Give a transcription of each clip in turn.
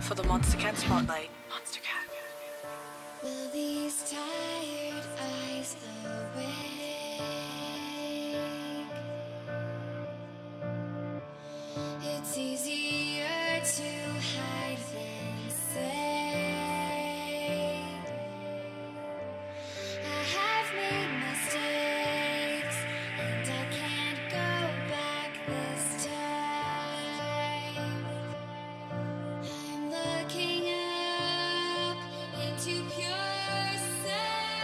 for the Monster Cat Spotlight. Monster Cat. Will these tired eyes awake? It's easier to hide than say. I have made mistakes, and I can't go back this time. I'm looking up into pure sunshine.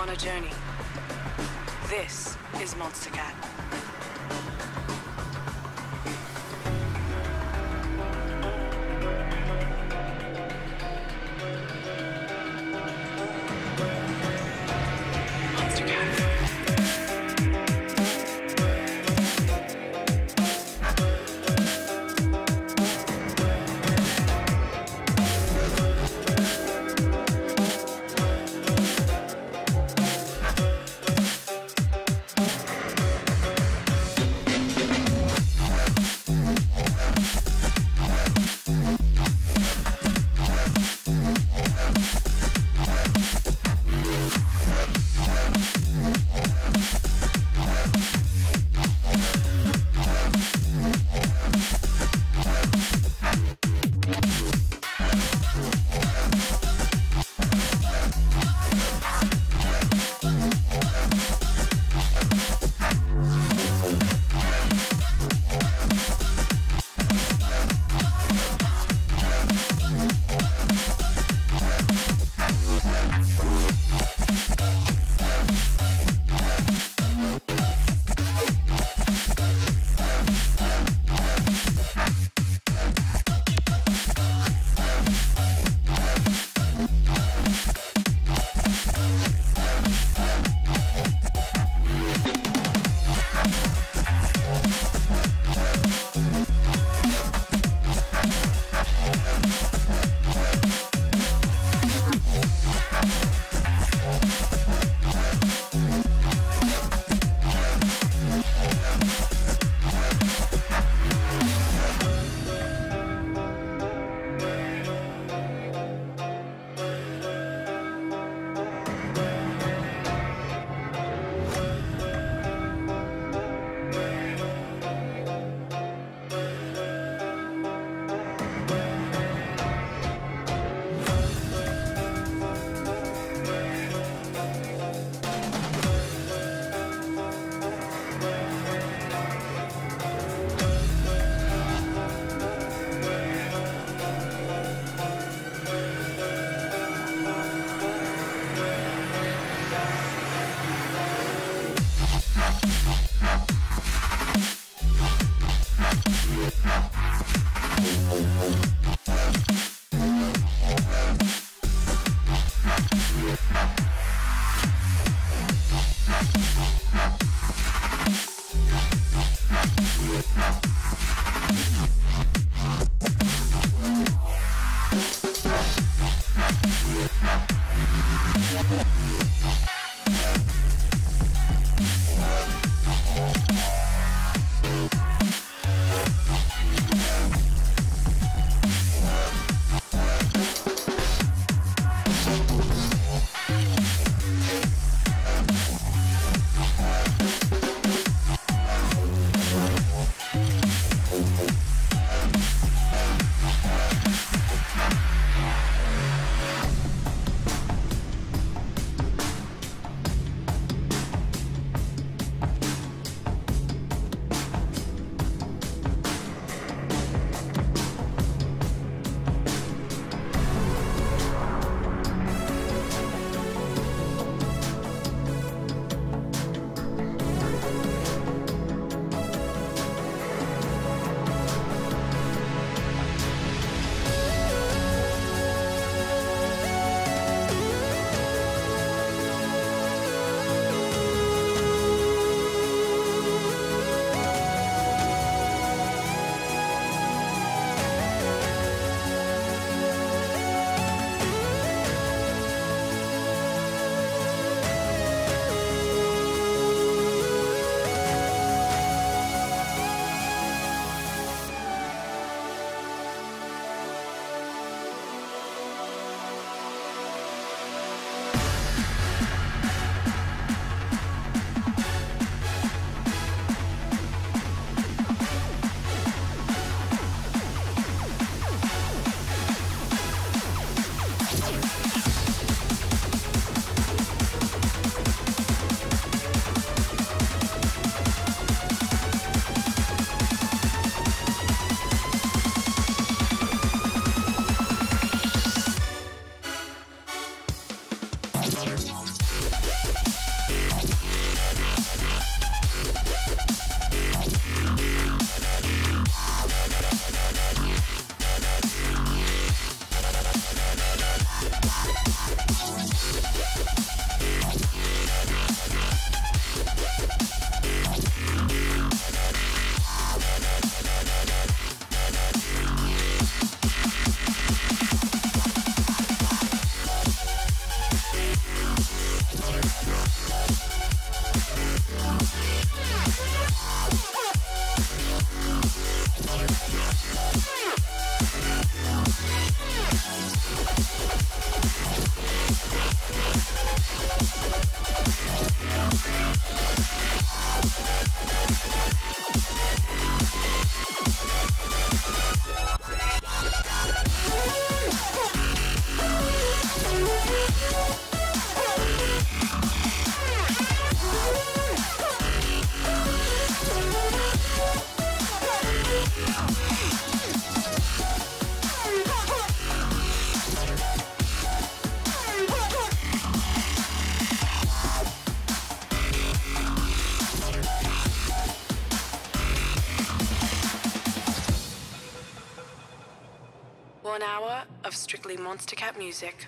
on a journey. This is Monster Cat. Monster Cat. of strictly Monster Cat music.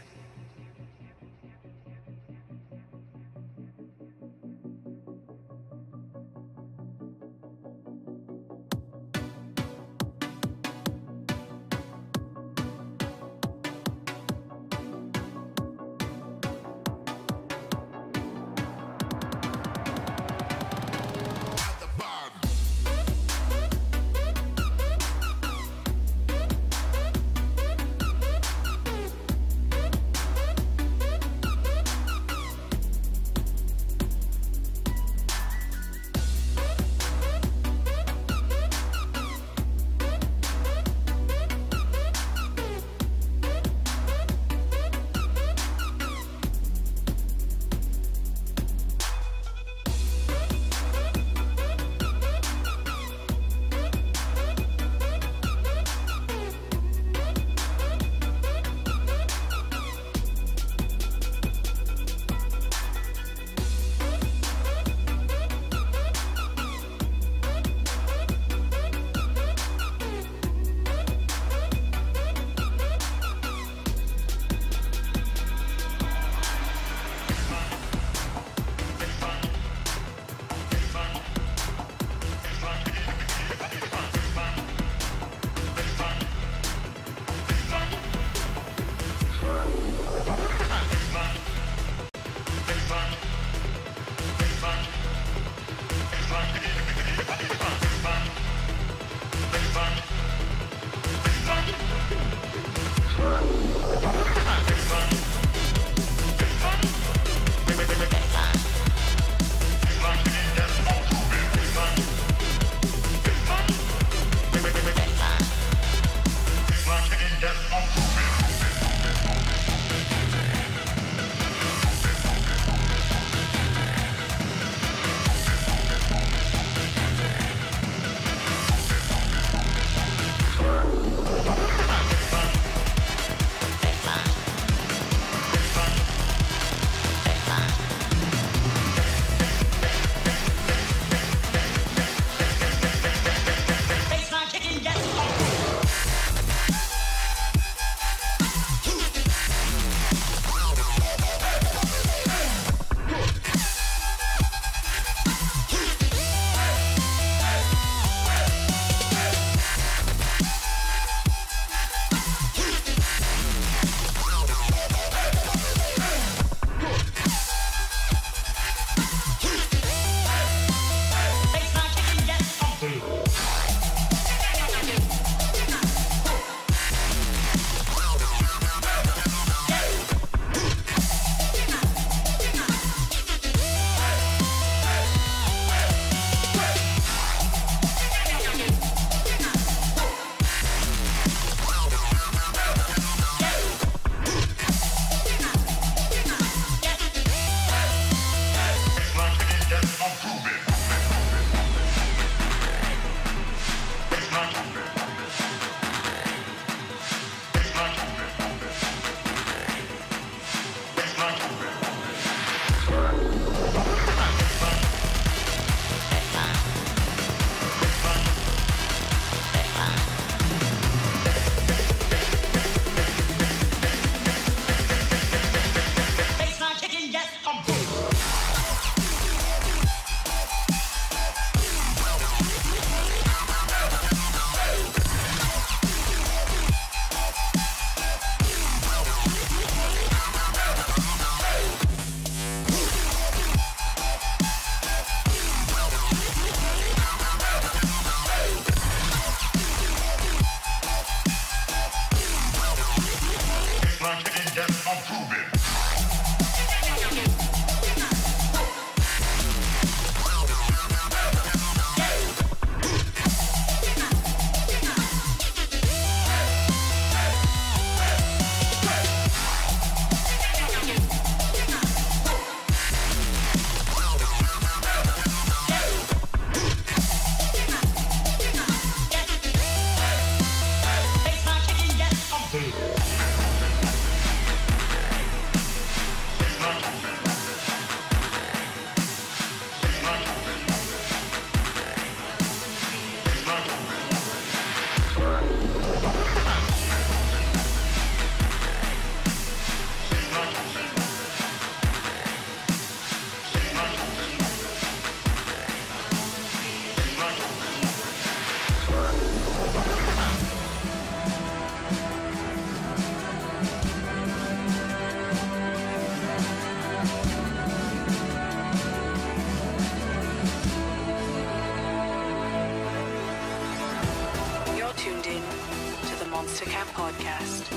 Camp Podcast.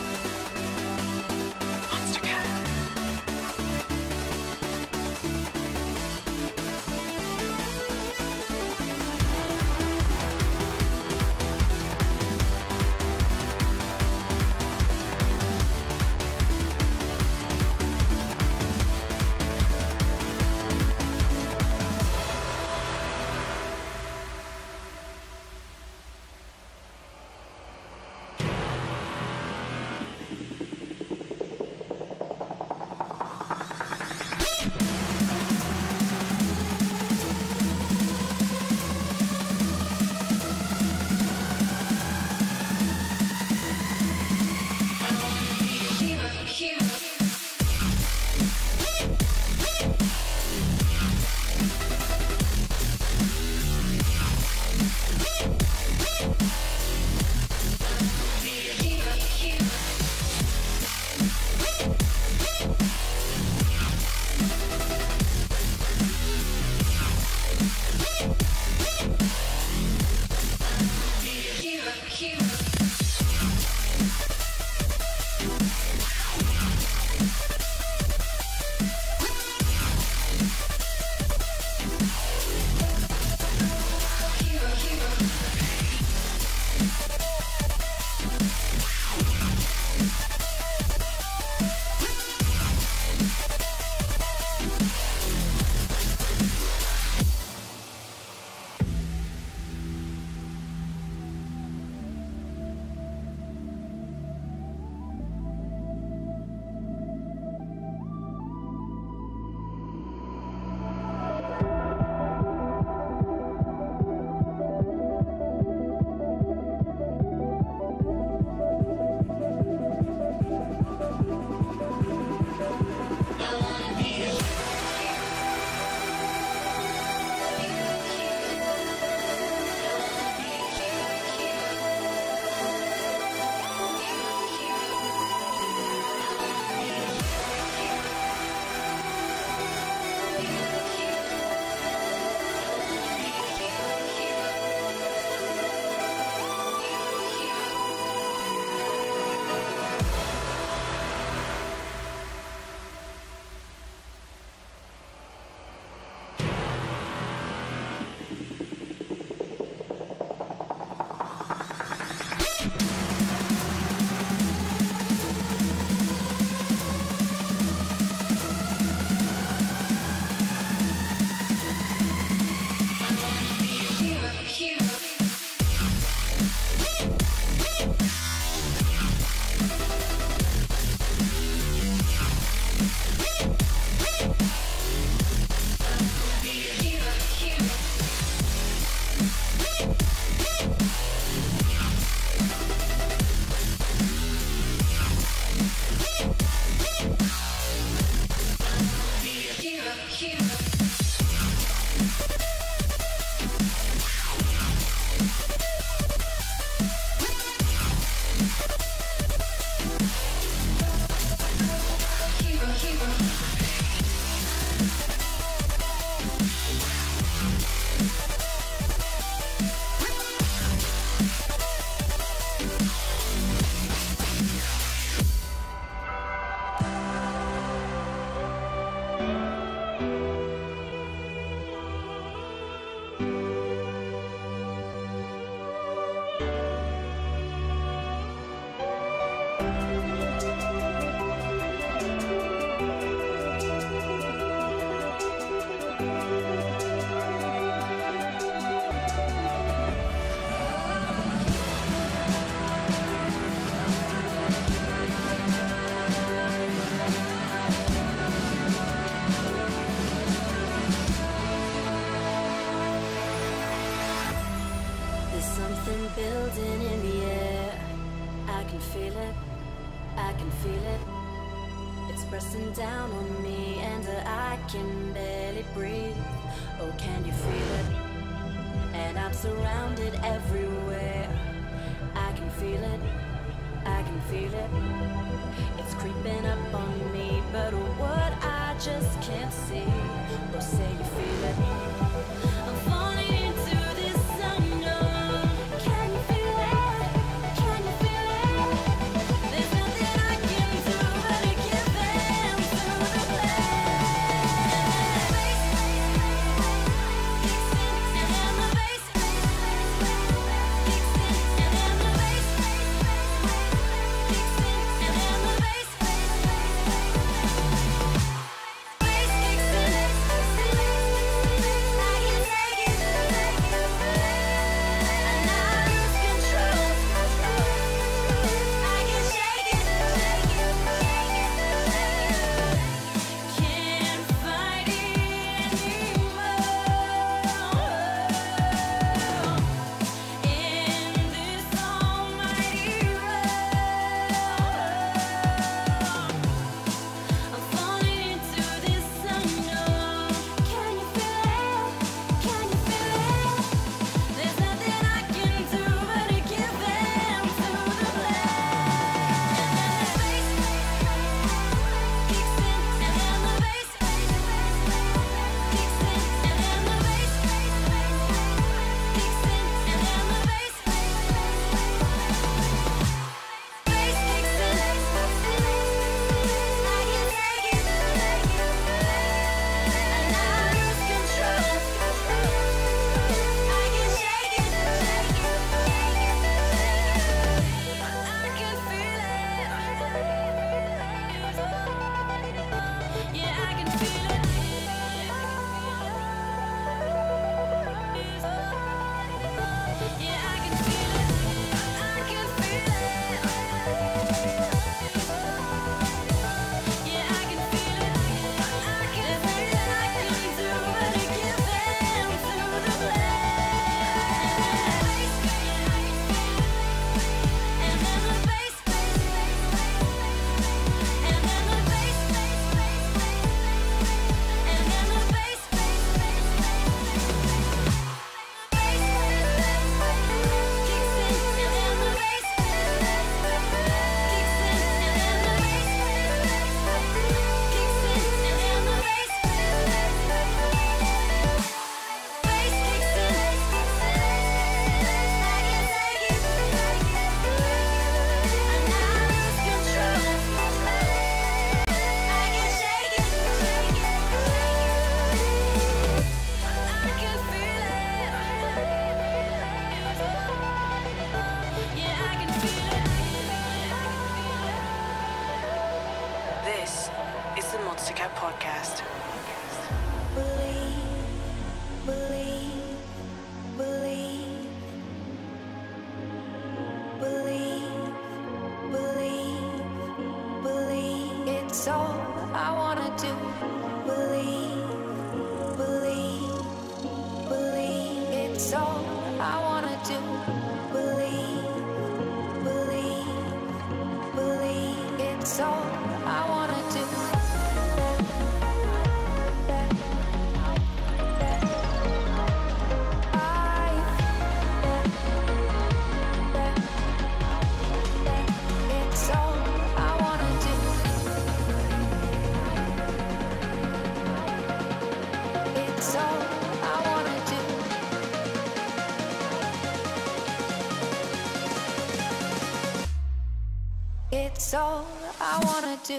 Monster Cat. Pressing down on me and I can barely breathe. Oh, can you feel it? And I'm surrounded everywhere. I can feel it, I can feel it. It's creeping up on me, but what I just can't see. Oh, say you feel it. I'm falling into this unknown. Can you feel it? Can you feel it? Monster Cat Podcast. Believe, believe, believe, believe, believe, believe. It's all I wanna do. Believe, believe, believe. It's all I wanna do. Believe, believe, believe. It's all I wanna do. It's all I wanna do. It's all I wanna do. It's all I wanna do.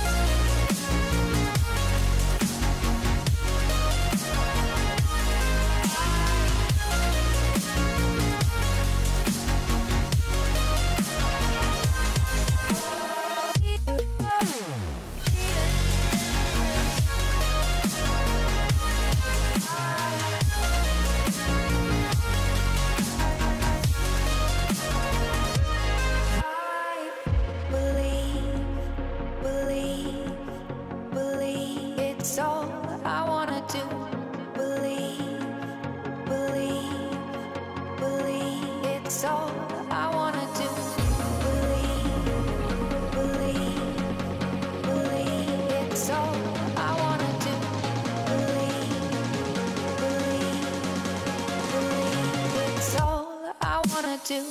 Believe, believe, believe. It's all I wanna do. Believe, believe, believe. It's all I wanna do. Believe, believe, believe. It's all I wanna do. Believe, believe, believe. It's all I wanna do.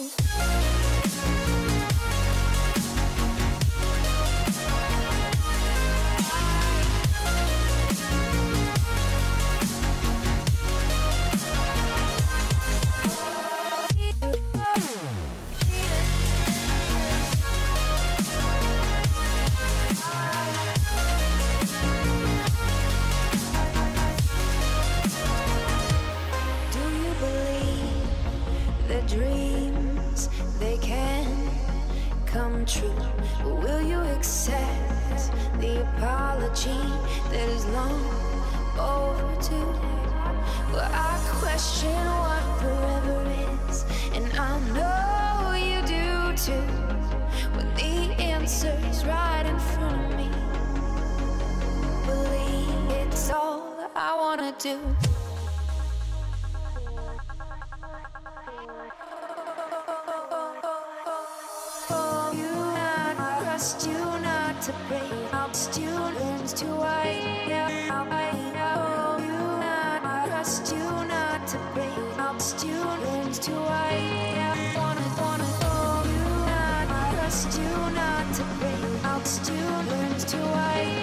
Do you believe that dreams they can come true? Will you accept the apology that is long overdue? Well, I question what forever is, and I know you do too. When the answer's right in front of me, believe it's all I wanna do. You not trust you not to break. I'll students to wait. I know you not trust you not to break. I'll students to wait. Wanna know you not trust you not to break. I'll students to wait.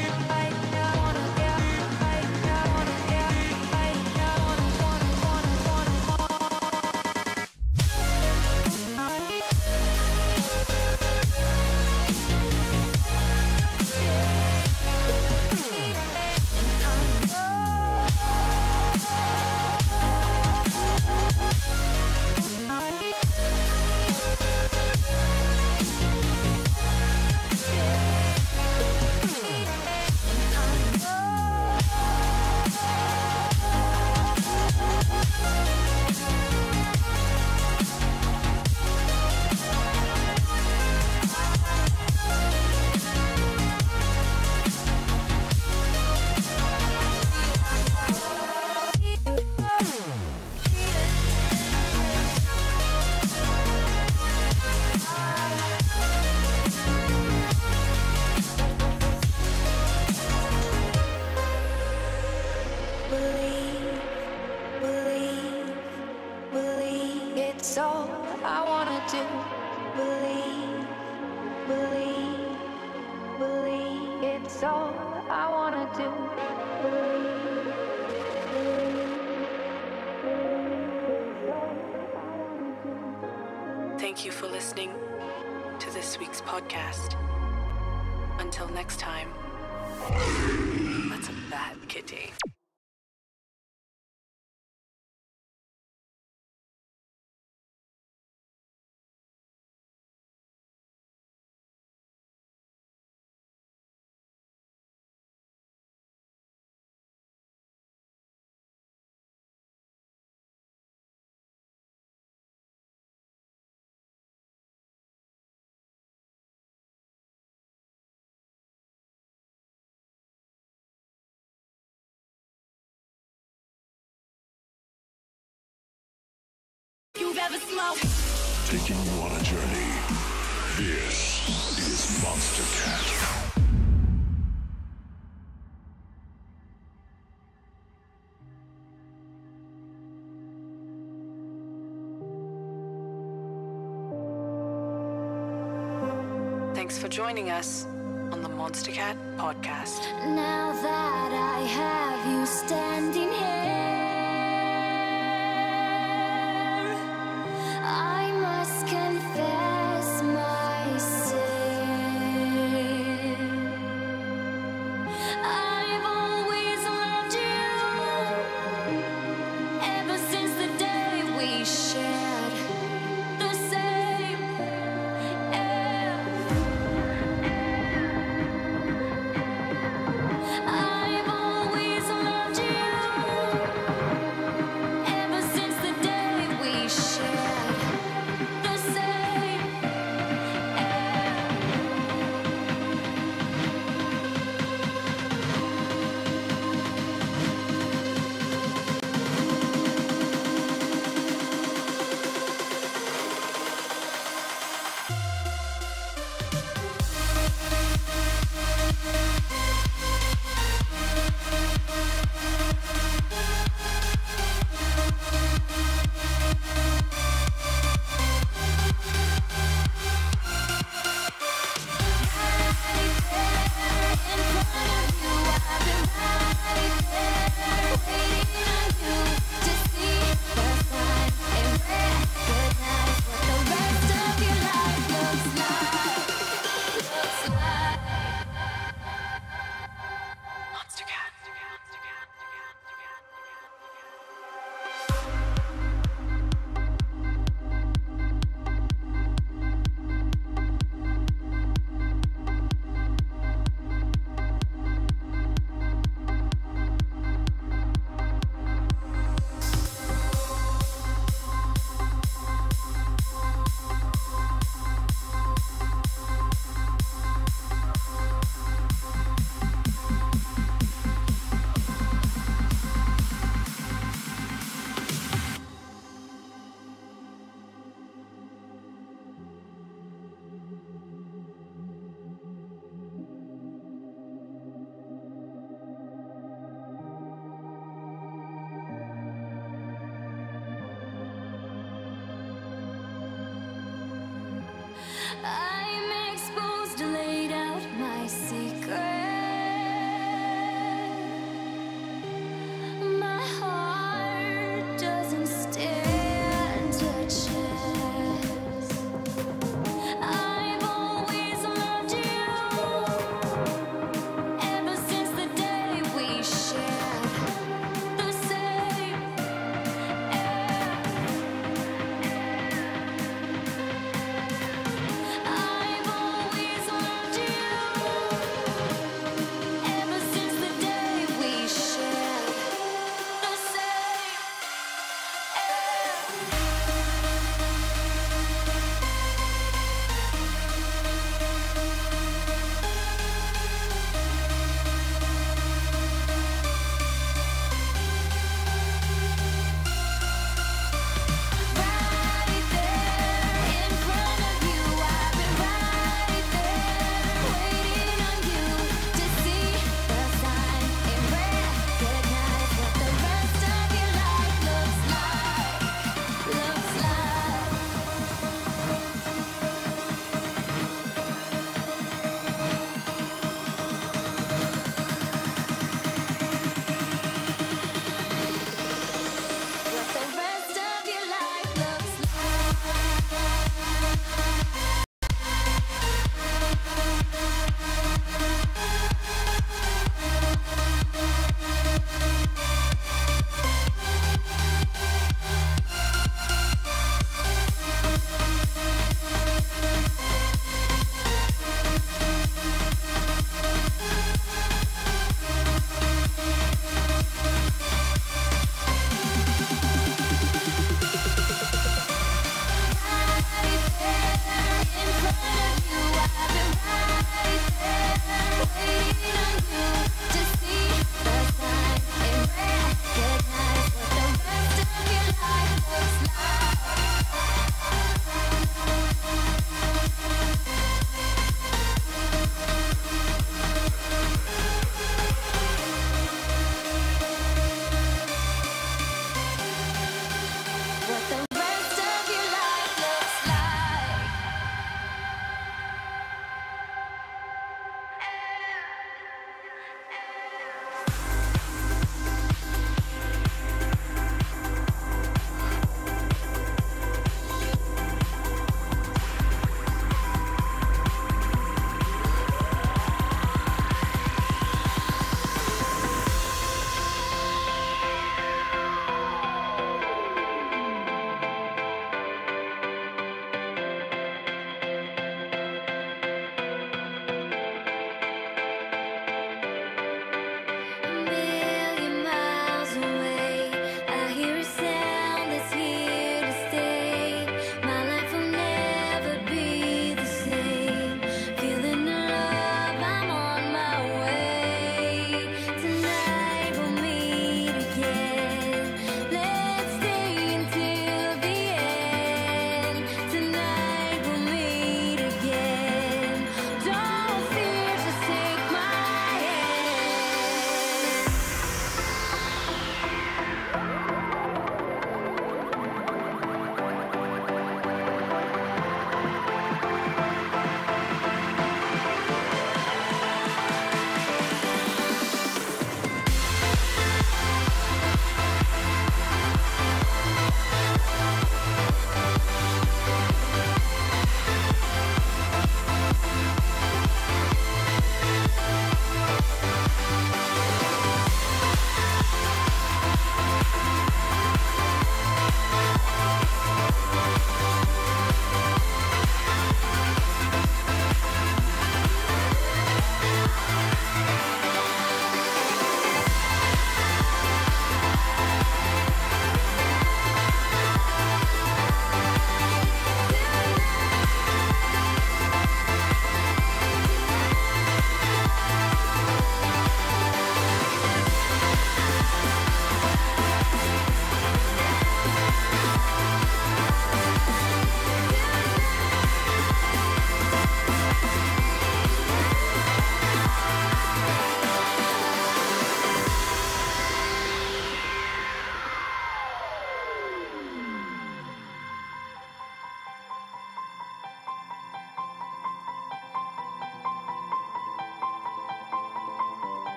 Believe, believe, believe. It's all I wanna do. Believe, believe, believe. It's all I wanna do. Believe, believe. Thank you for listening to this week's podcast. Until next time, that's a bad kitty. ever smoke. Taking you on a journey. This is Monster Cat. Thanks for joining us on the Monster Cat podcast. Now that I have you standing here, I must confess my sin. I've always loved you ever since the day we shared the same air. I've always loved you ever since the day we shared the same air.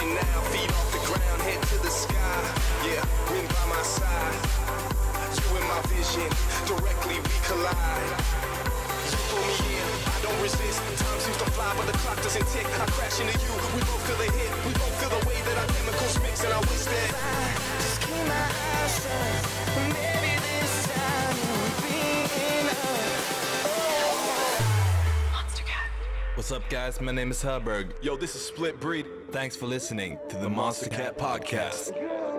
stopping now. Feet off the ground, head to the sky. Yeah, wind by my side. You in my vision, directly we collide. You pull me in, I don't resist. Time seems to fly, but the clock doesn't tick. I crash into you, we both feel the hit. We both feel the way that our chemicals mix, and I wish that I just keep my eyes shut. Maybe this time will be enough. What's up, guys? My name is Herberg. Yo, this is Split Breed. Thanks for listening to the Monster Cat Podcast.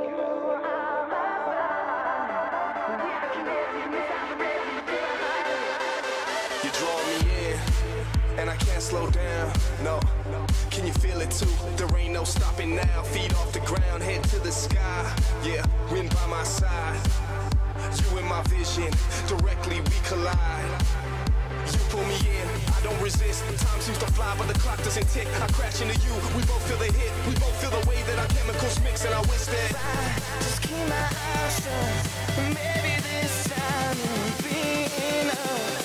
You draw me in, and I can't slow down. No, can you feel it too? There ain't no stopping now. Feet off the ground, head to the sky. Yeah, wind by my side. You in my vision, directly we collide. You pull me in, I don't resist. Time seems to fly, but the clock doesn't tick. I crash into you, we both feel the hit. We both feel the way that our chemicals mix, and I wish that I just keep my eyes shut. Maybe this time will be enough.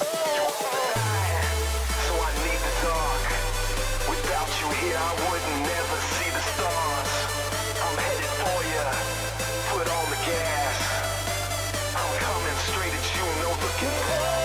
So I need the dark. Without you here, I would never see the stars. I'm headed for you. Put on the gas. I'm coming straight at you, no looking back.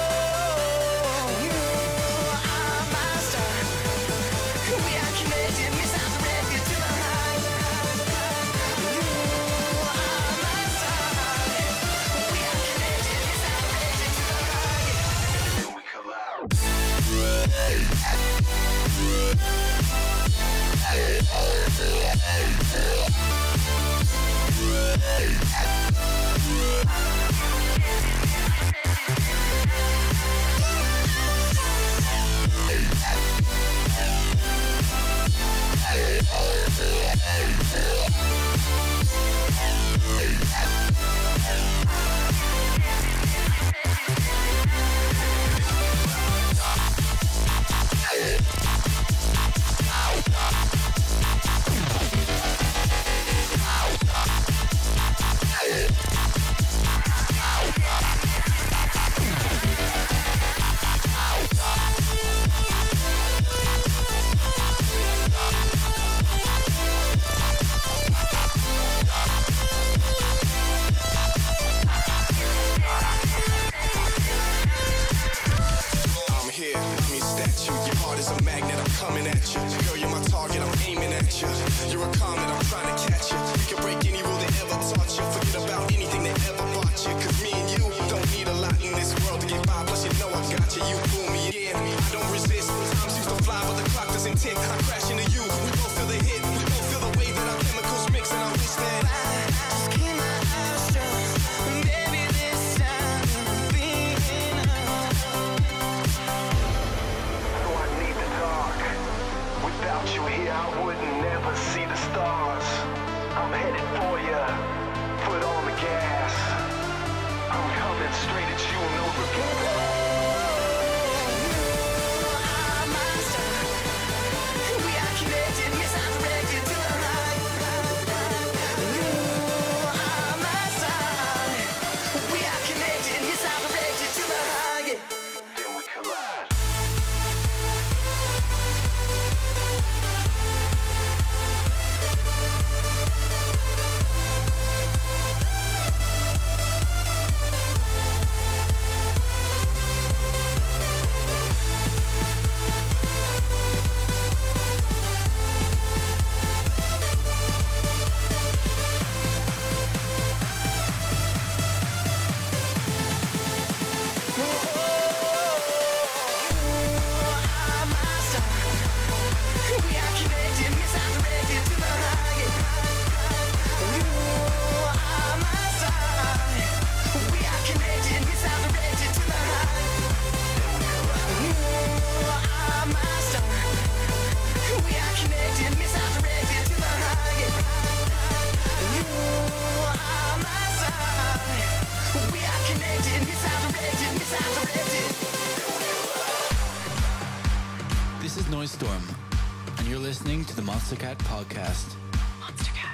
Storm, and you're listening to the Monster Cat Podcast. Monster Cat.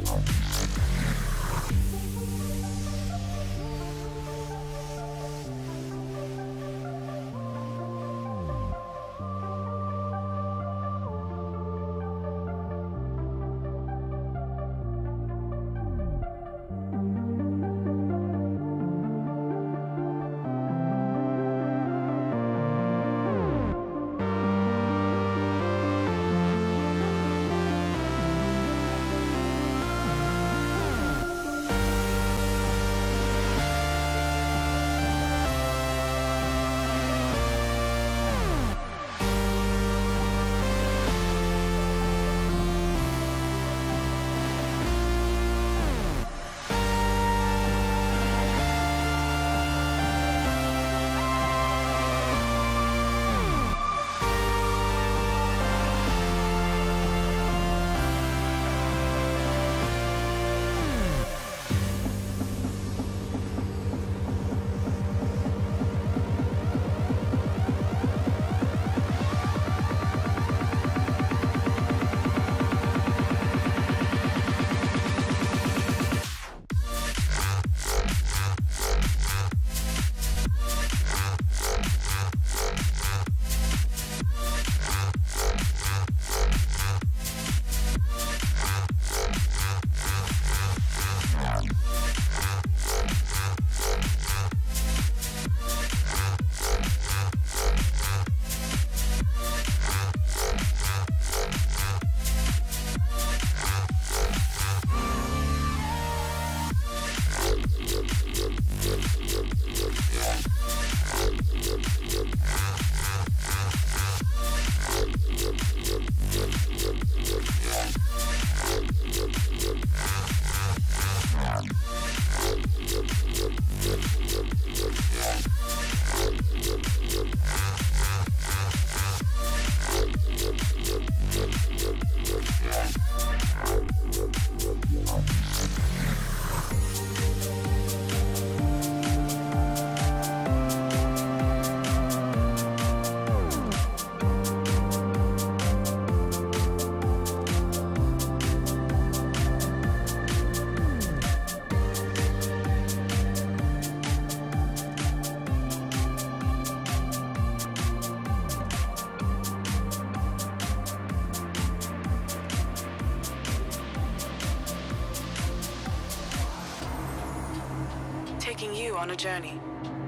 taking you on a journey.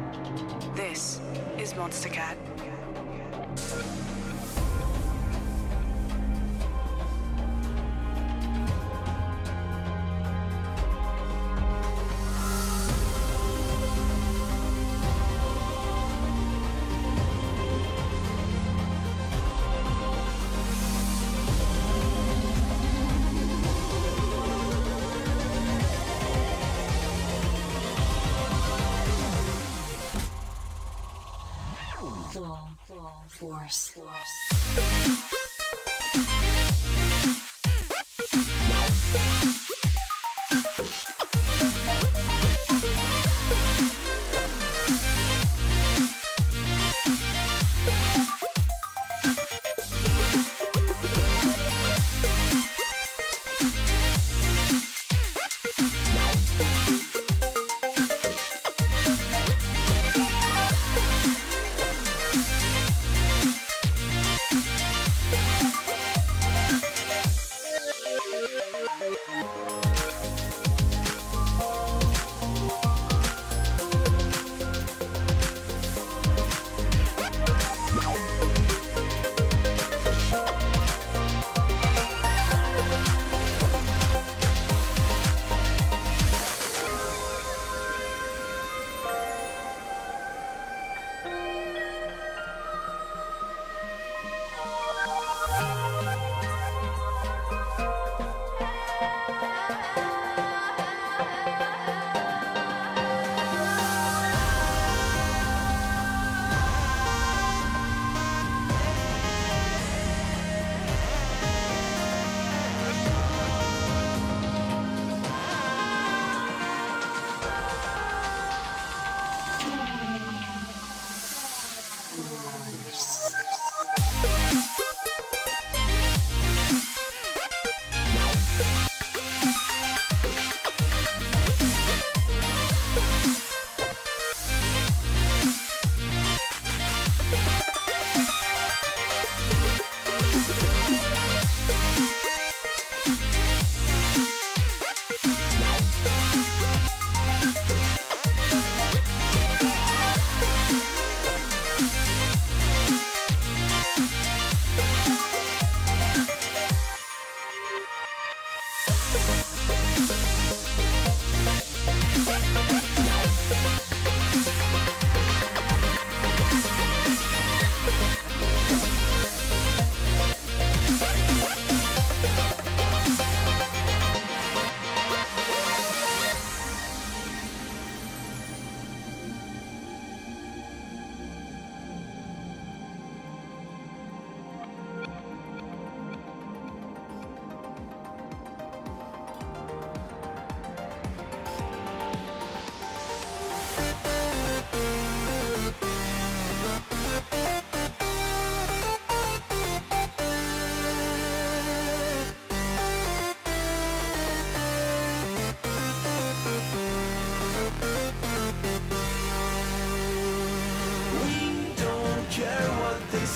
This is Monster Cat. Force.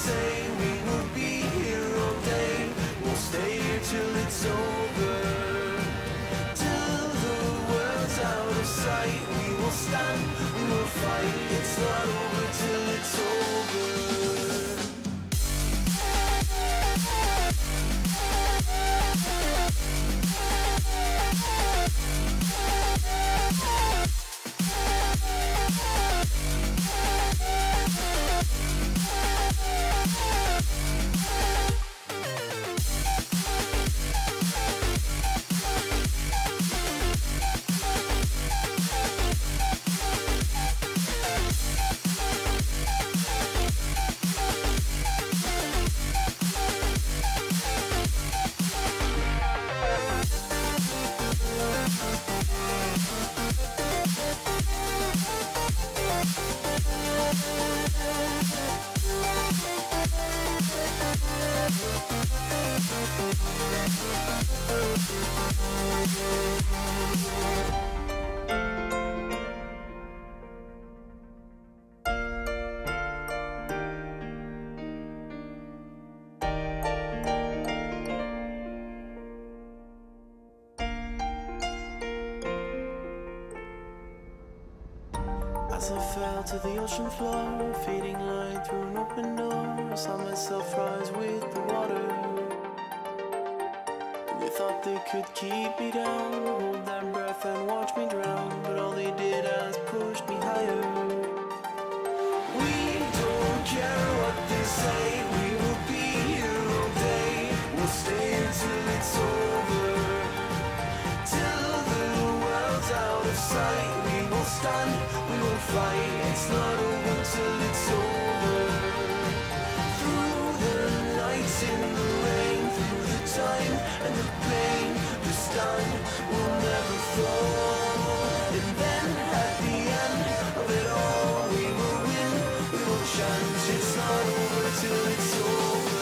say, we will be here all day. We'll stay here till it's over. Till the world's out of sight, we will stand, we will fight. It's not over till it's over. As I fell to the ocean floor, fading light through an open door, I saw myself rise with the water. They thought they could keep me down, hold their breath and watch me drown, but all they did was push me higher. We don't care what they say, we will be here all day. We'll stay until it's over, till the world's out of sight. We will stand, we will fight. It's not over till it's over. Through the nights in the rain, through the time and the pain, the stand will never fall. And then at the end of it all, we will win, we will chant. It's not over till it's over.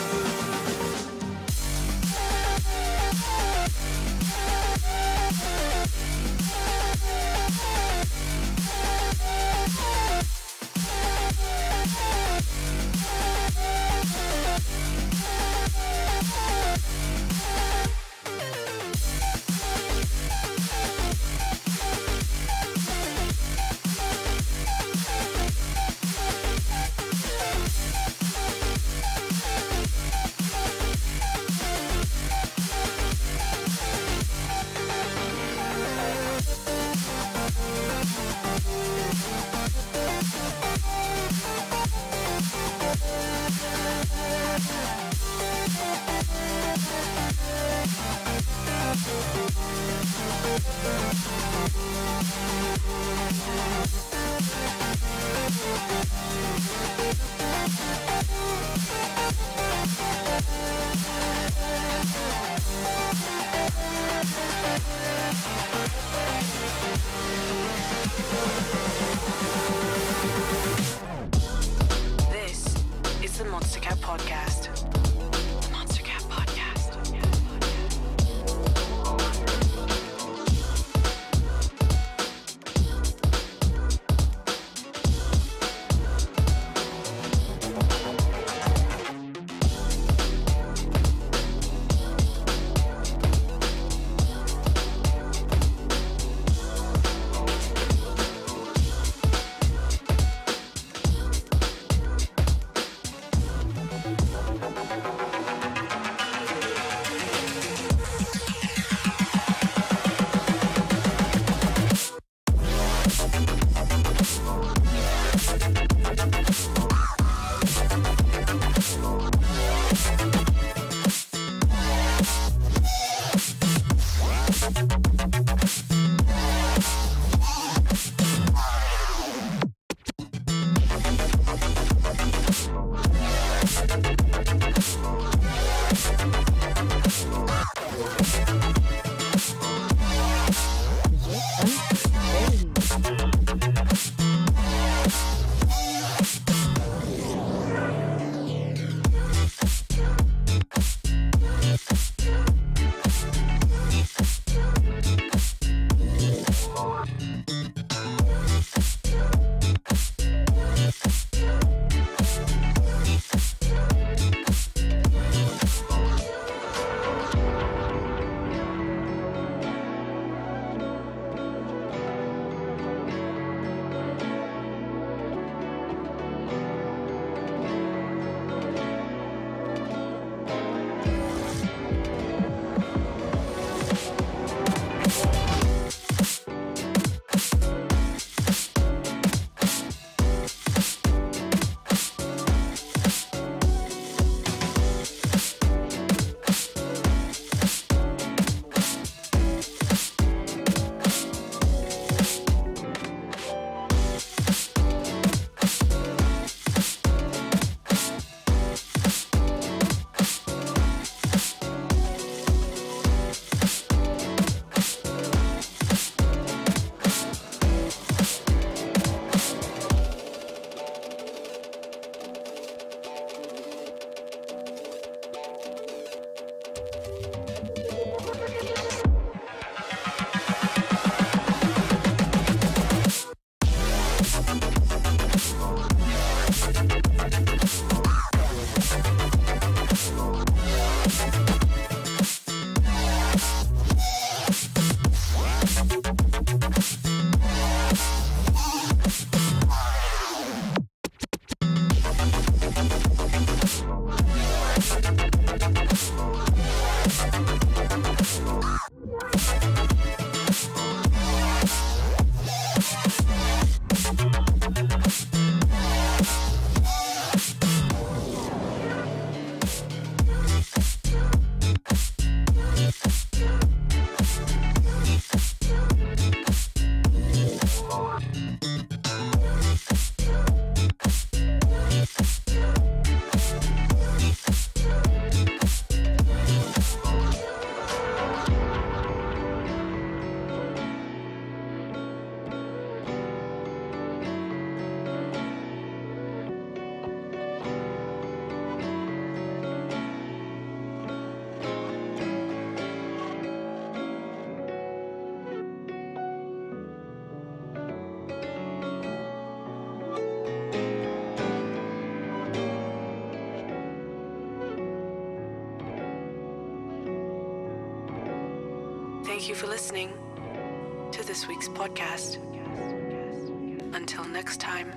Thank you for listening to this week's podcast. Until next time.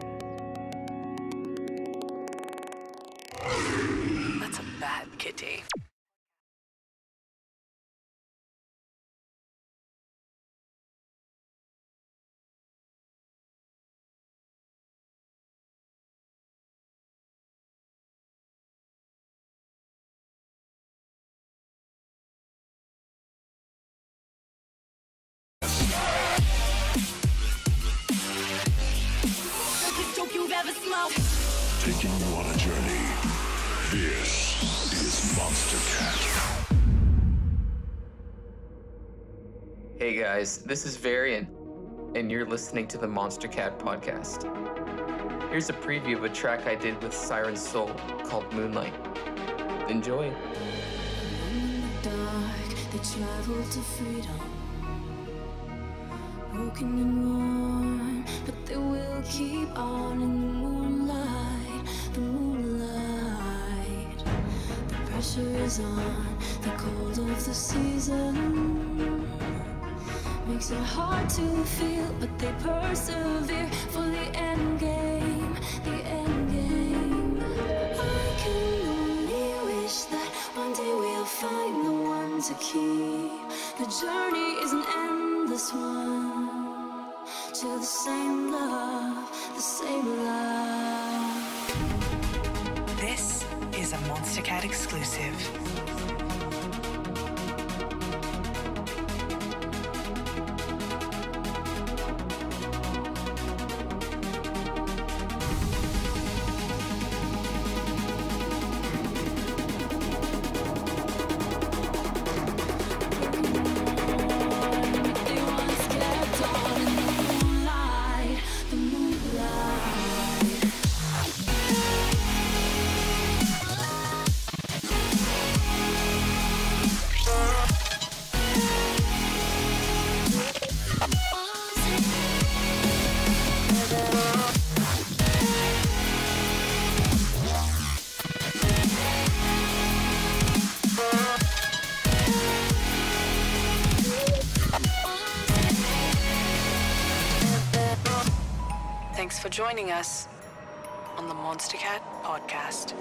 That's a bad kitty. Taking you on a journey. This is Monster Cat. Hey guys, this is Varian, and you're listening to the Monster Cat podcast. Here's a preview of a track I did with Siren Soul called Moonlight. Enjoy. In the dark, they travel to freedom. Broken and worn, but they will keep on in the moonlight, the moonlight. The pressure is on, the cold of the season makes it hard to feel, but they persevere for the end game, the end game. I can only wish that one day we'll find the one to keep. The journey is an endless one to the same love, the same love. This is a Monster Cat exclusive. They once kept on in the moonlight, the moonlight. Thanks for joining us on the Monster Cat podcast.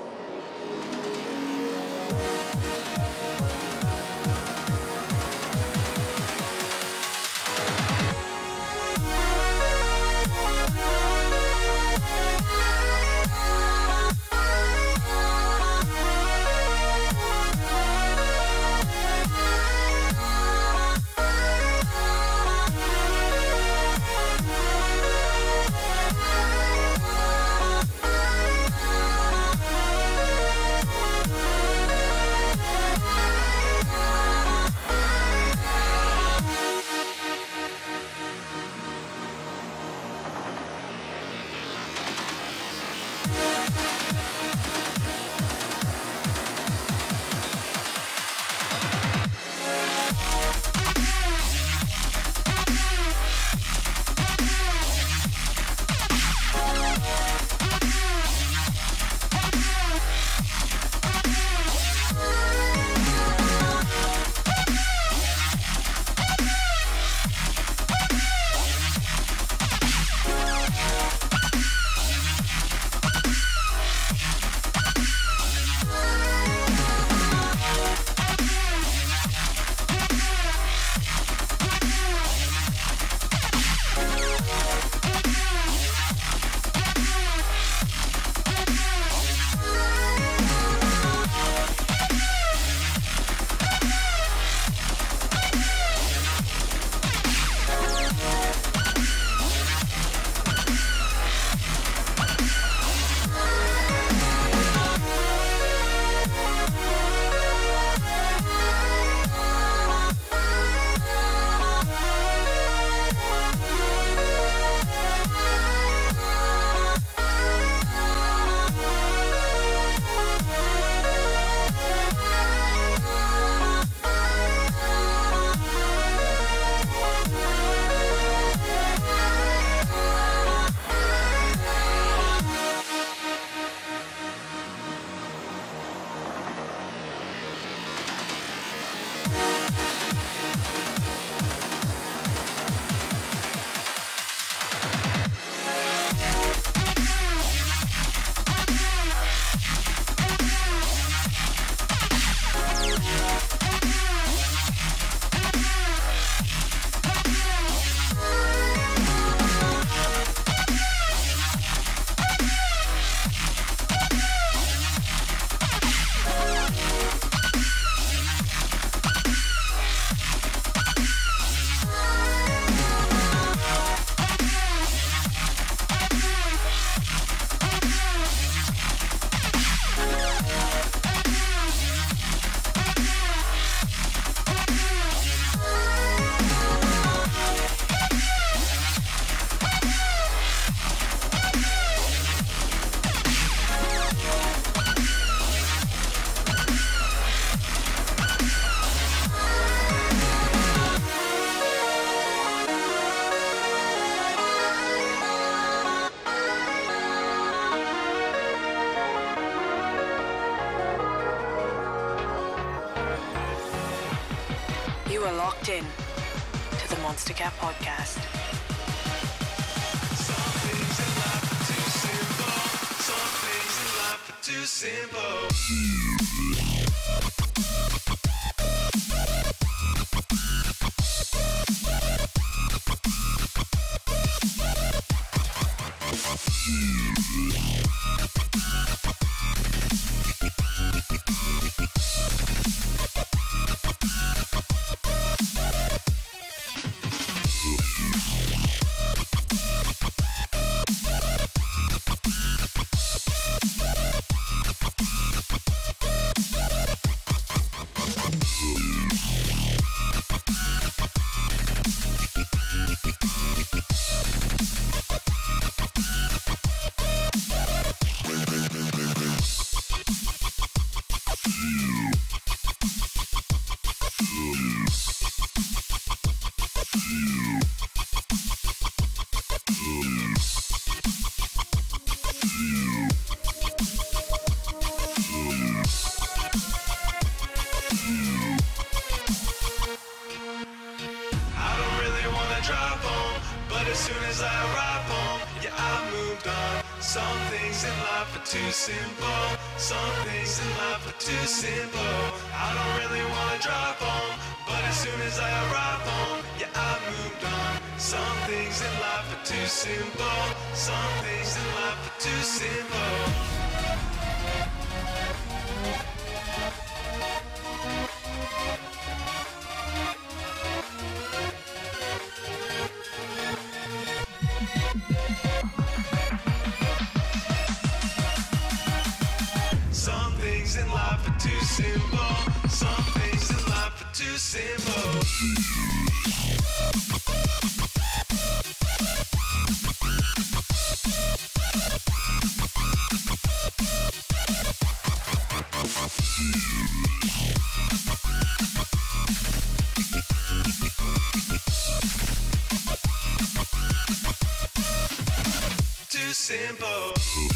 locked in to the Monster Cat Podcast. Some things in life are too simple. Some things in life are too simple. Too simple. Some things in life are too simple. I don't really wanna drive home, but as soon as I arrive home, yeah, I moved on. Some things in life are too simple. Some things in life are too simple. Some things in life are too simple. Some things in life are too simple. Too simple.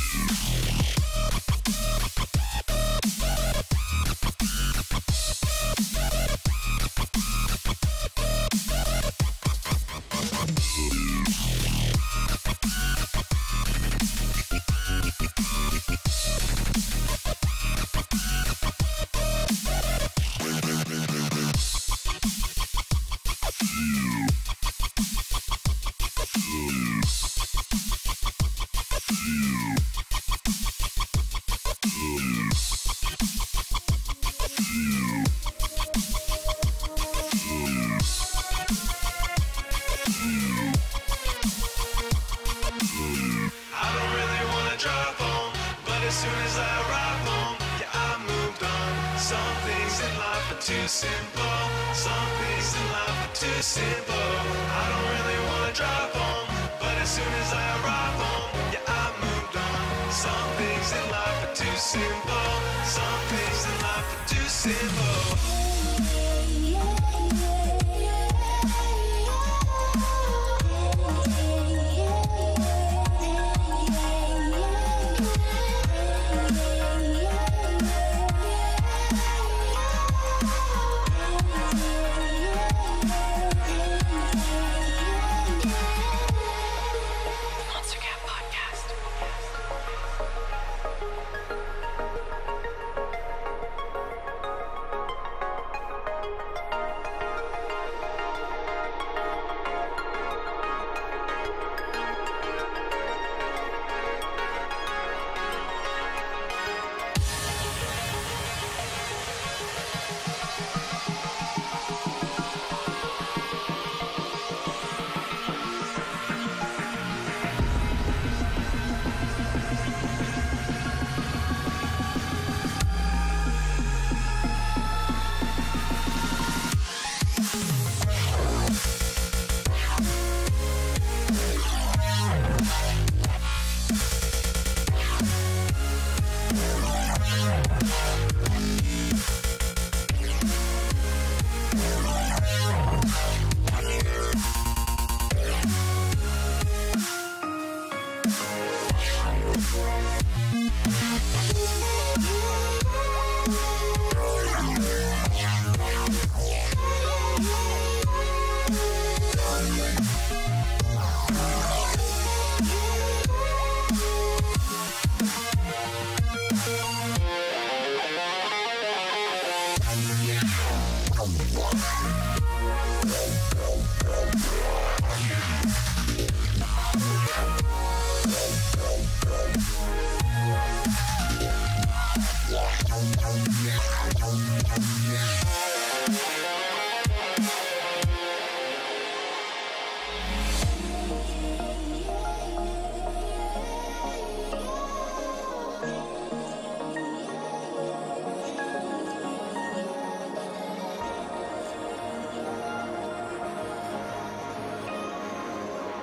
Too simple. Some things in life are too simple. I don't really wanna drive home, but as soon as I arrive home, yeah, I moved on. Some things in life are too simple. Some things in life are too simple.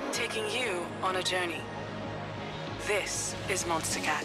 taking you on a journey. This is Monster Cat.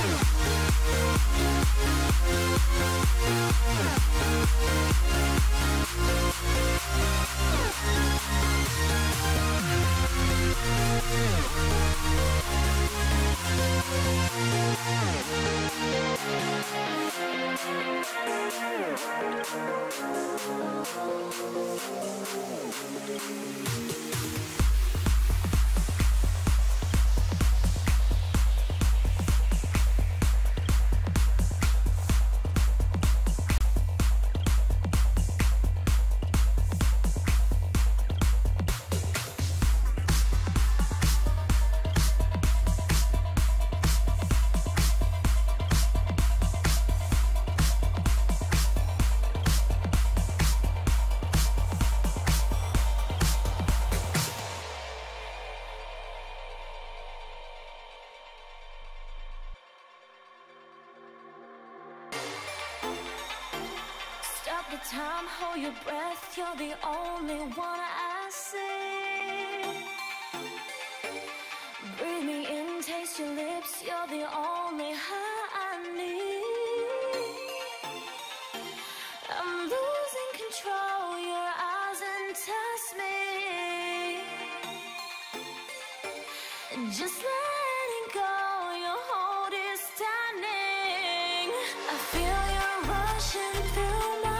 Time, hold your breath, you're the only one I see. Breathe me in, taste your lips, you're the only high I need. I'm losing control, your eyes entice me. Just letting go, your hold is tightening. I feel you rushing through my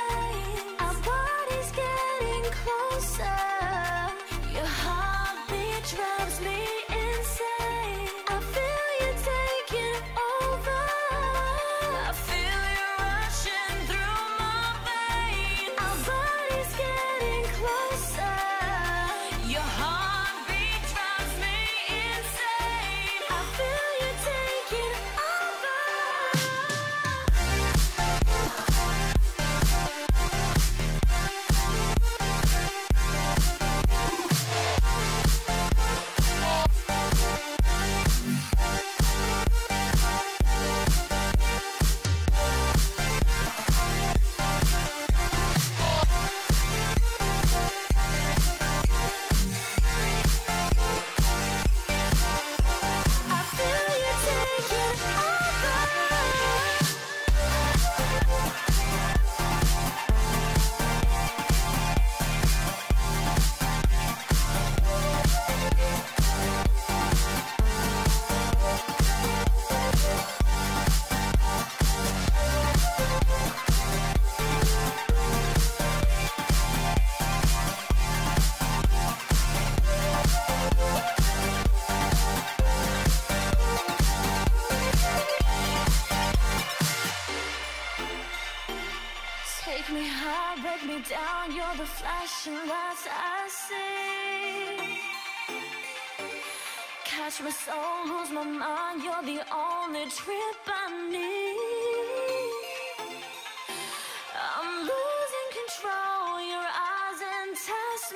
your heartbeat drives me insane. I feel you taking over. I feel you rushing through my veins. Our bodies getting closer. Your heartbeat drives me insane. I feel you taking over. Take me high, break me down, you're the flashing lights I see. Catch my soul, lose my mind, you're the only trip I need. I'm losing control, your eyes entice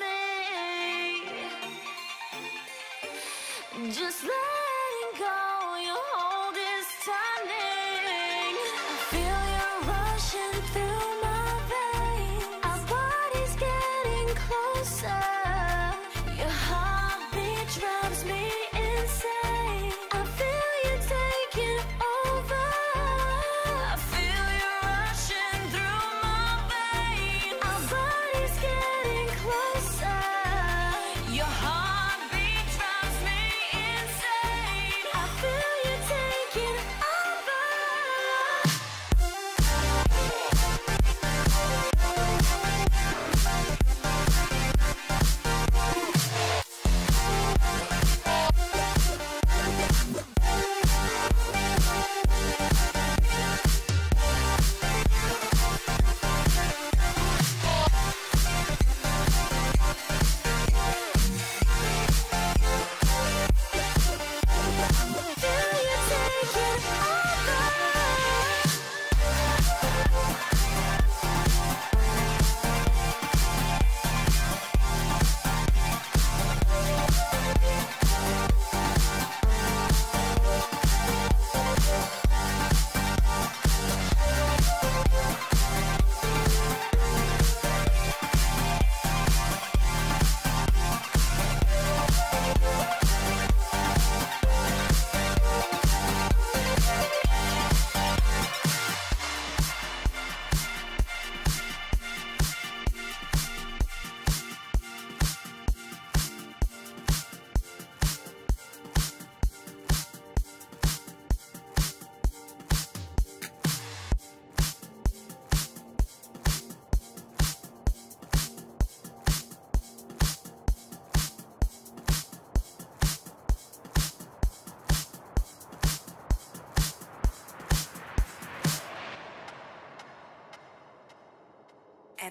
me. Just letting go, your hold is tightening. I feel you rushing through my veins. Our bodies getting closer. Your heartbeat drives me insane. I feel you taking over. I feel you rushing through my veins. Our bodies getting closer. Your heartbeat drives me insane. I feel you taking over.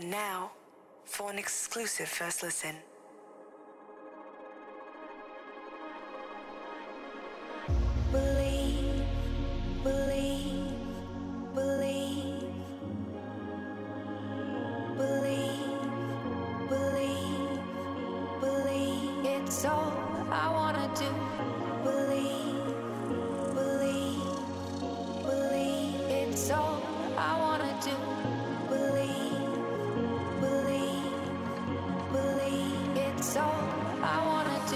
And now, for an exclusive first listen. Believe, believe, believe, believe, believe, believe. It's all I wanna do. Believe, believe, believe. It's all I wanna do. Believe, believe, believe. It's all I wanna do.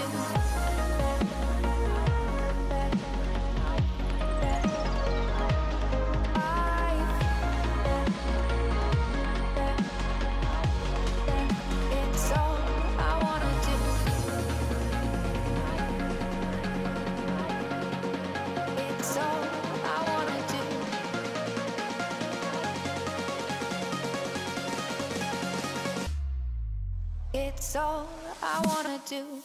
It's all I wanna do.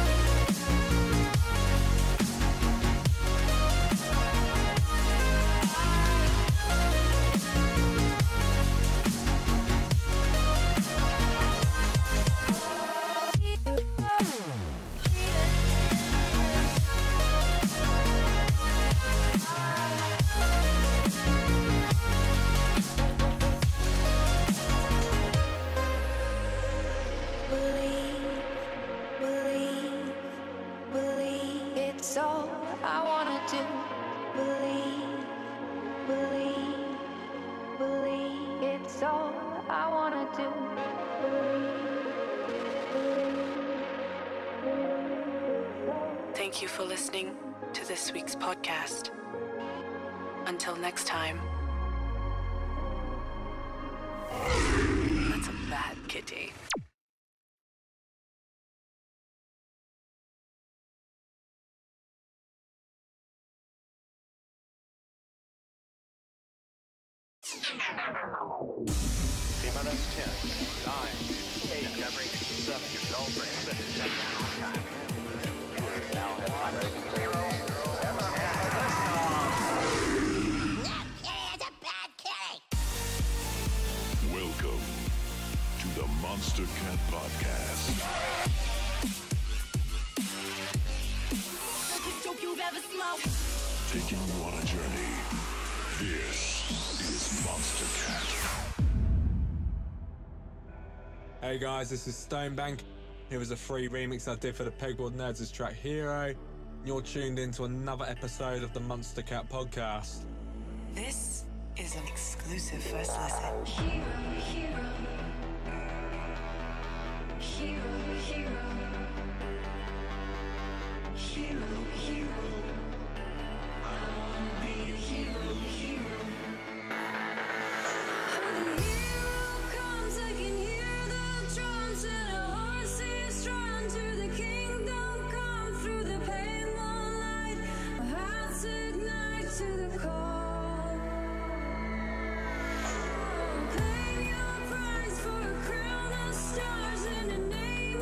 It's all I wanna do. Believe, believe, believe. It's all I wanna do. Thank you for listening to this week's podcast. Until next time. That's a bad kitty. T-minus 10, 9, 8, 7, all bring 6, 7, on time. Now head on ready, 0, 0, That is a bad kitty! Welcome to the Monster Cat Podcast. Biggest joke you've ever smoked. Taking you on a journey. This is Monster Cat. Hey guys, this is Stonebank. Here was a free remix I did for the Pegboard Nerds' track Hero. You're tuned into another episode of the Monster Cat Podcast. This is an exclusive first listen. Hero, hero, hero, hero, hero, hero. I wanna be a hero, hero. When the hero comes, I can hear the drums and a horse is drawn to the kingdom come. Through the pale moonlight, my heart's ignite to the call. Claim your prize for a crown of stars in the name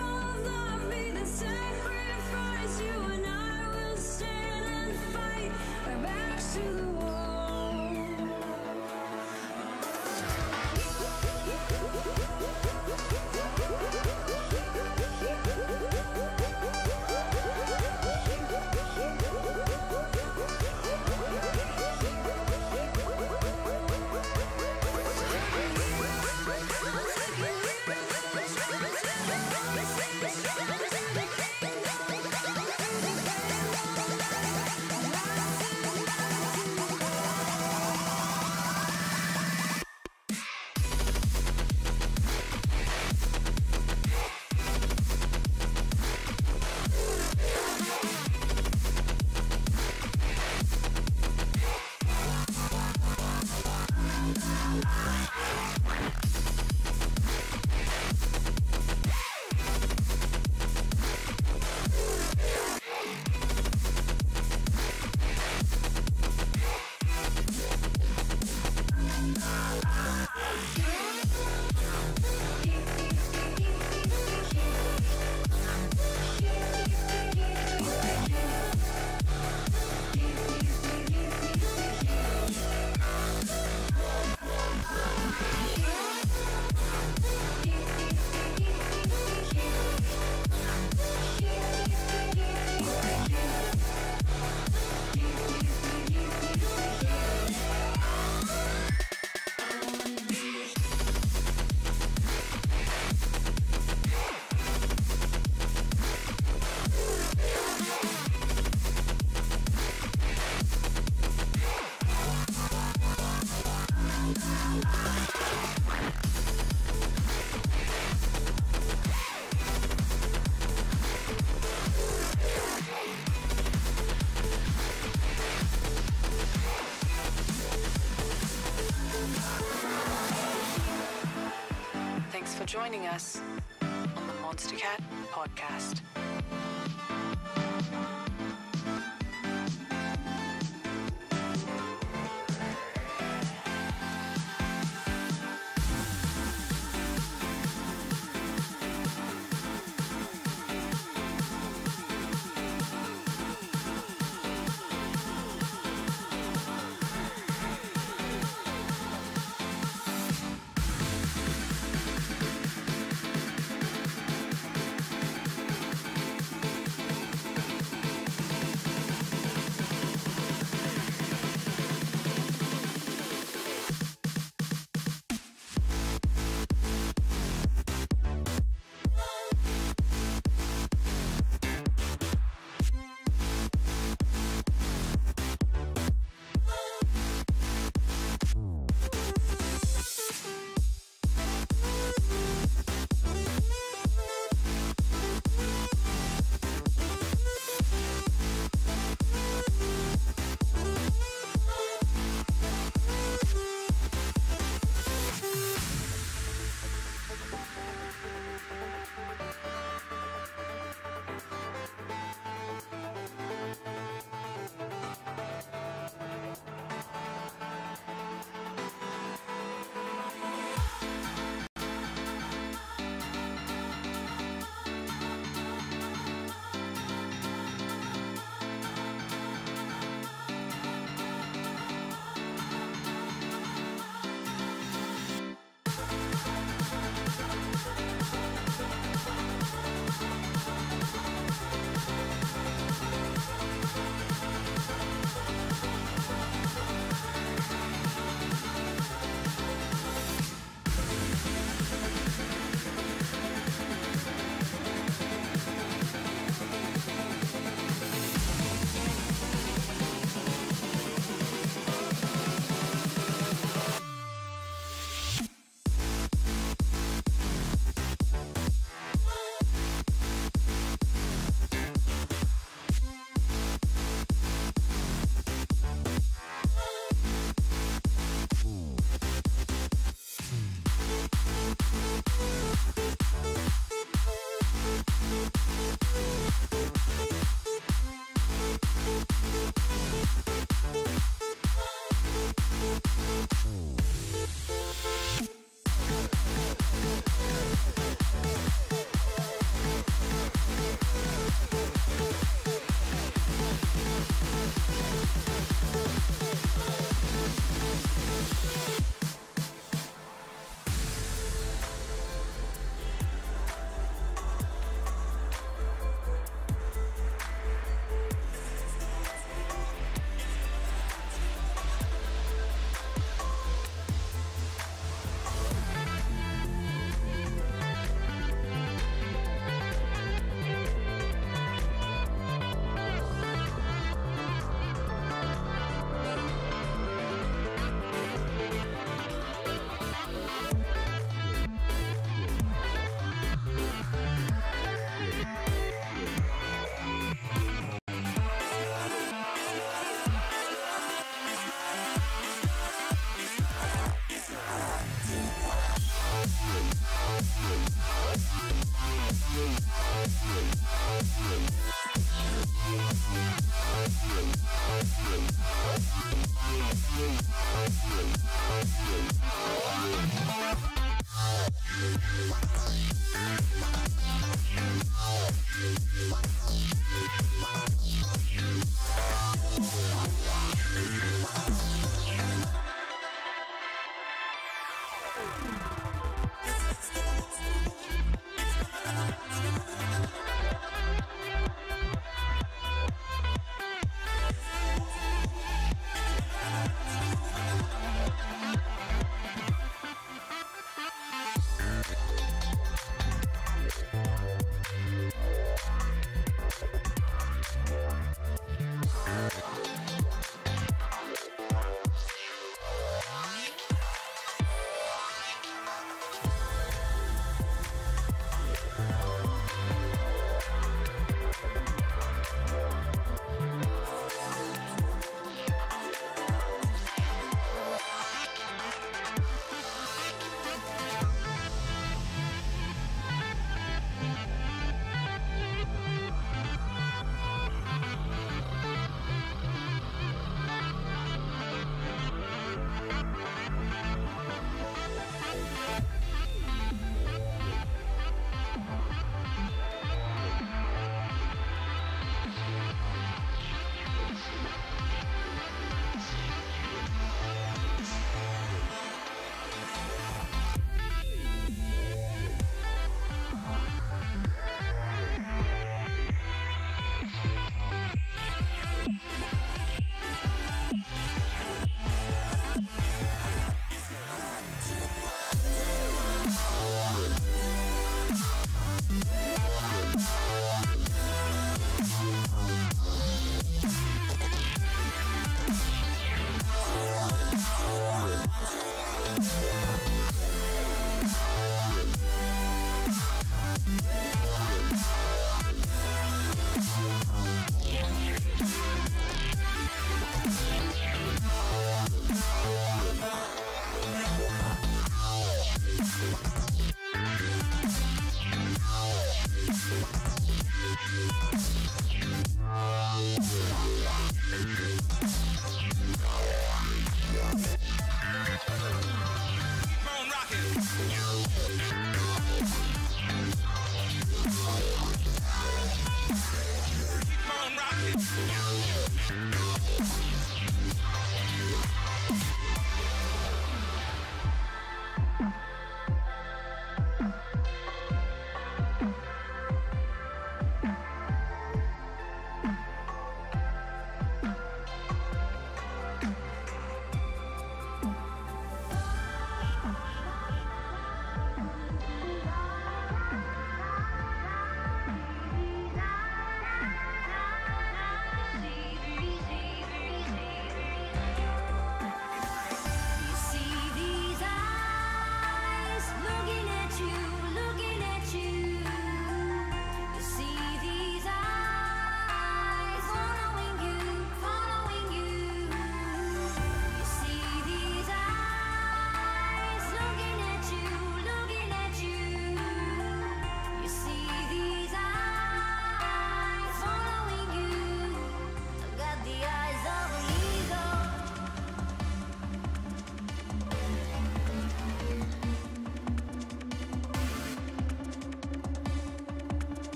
for joining us on the Monster Cat podcast.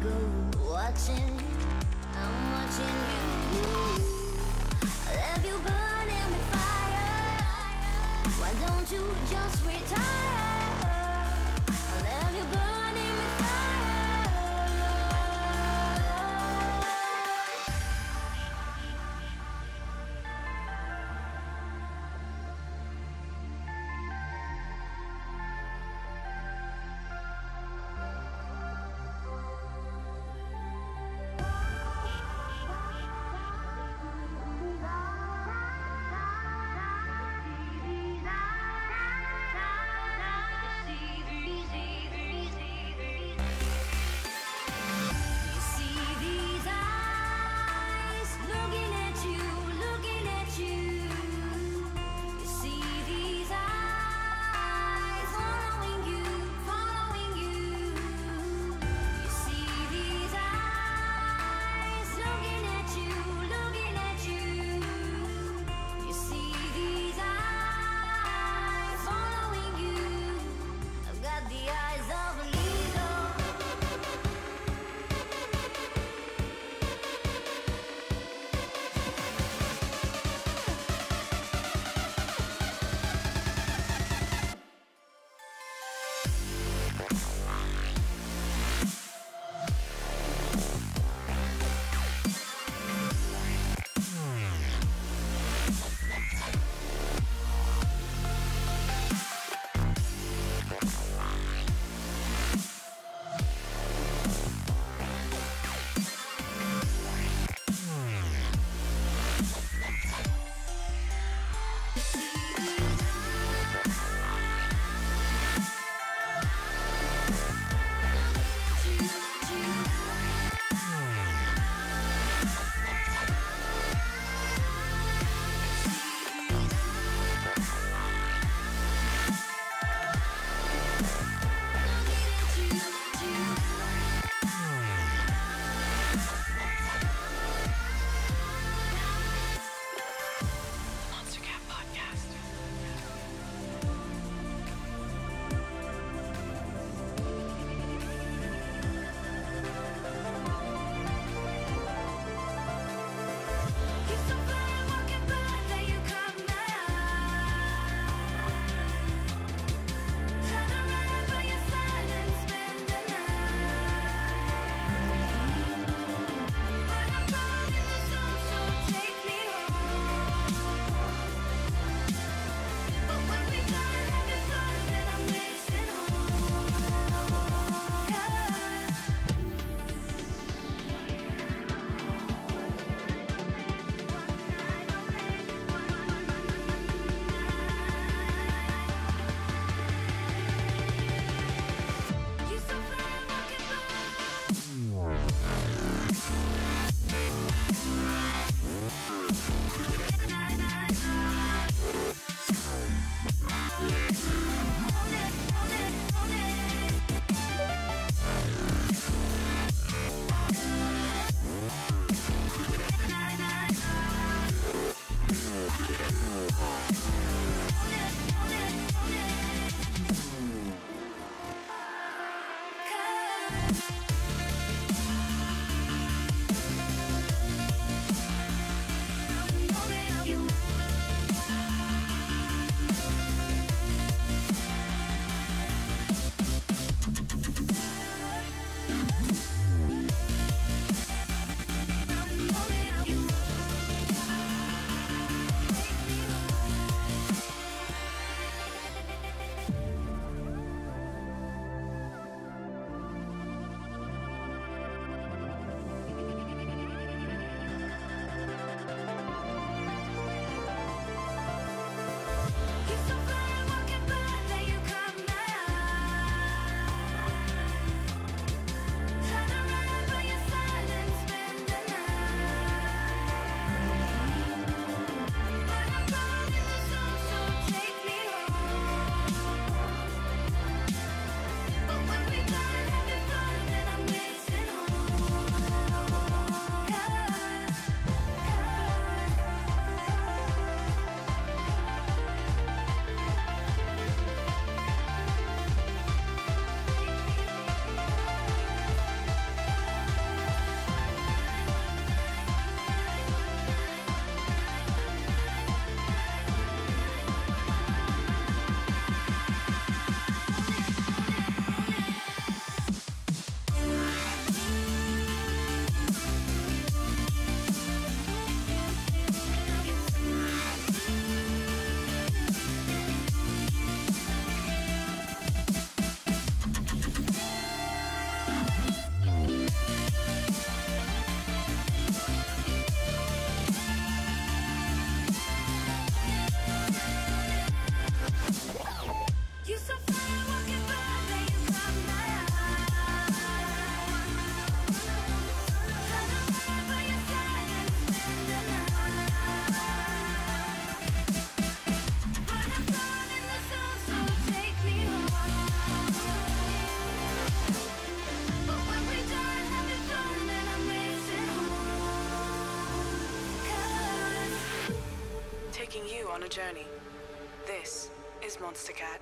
go. Watching you, I'm watching you. I left you burning with fire. Why don't you just retire? I left you burning with fire. Taking you on a journey. This is Monster Cat.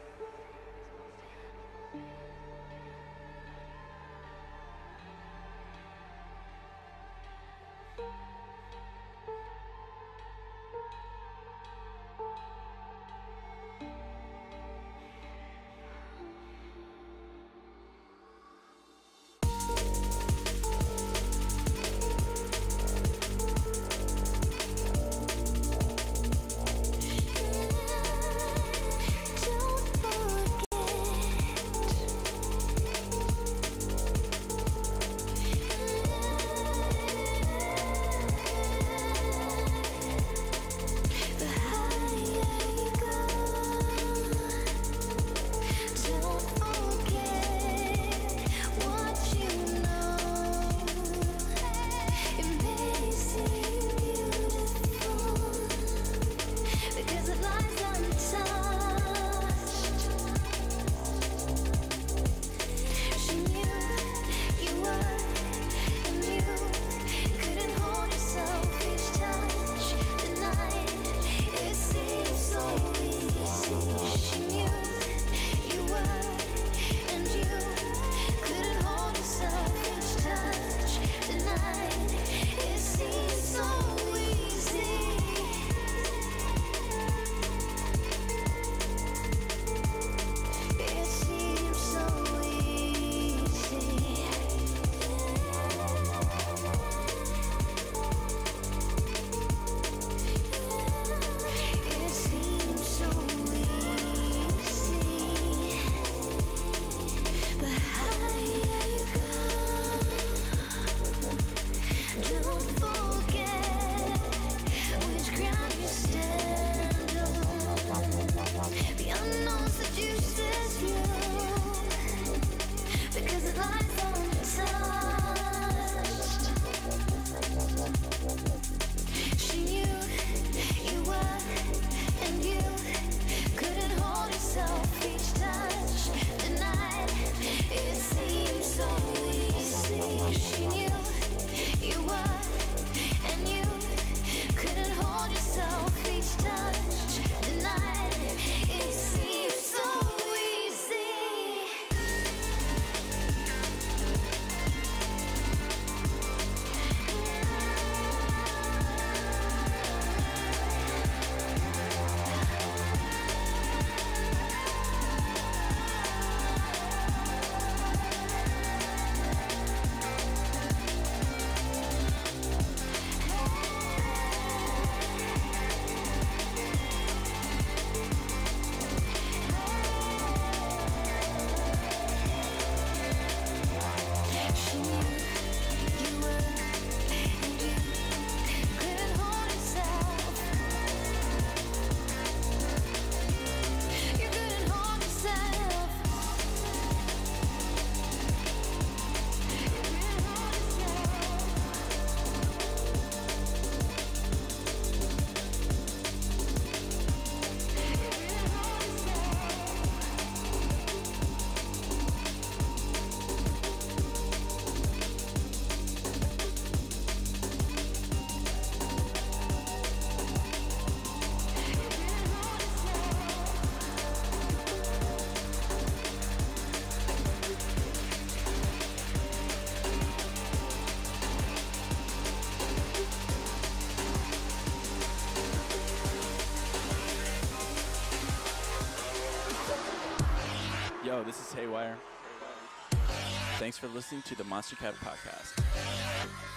Yo, this is Haywire. Thanks for listening to the Monster Cat Podcast.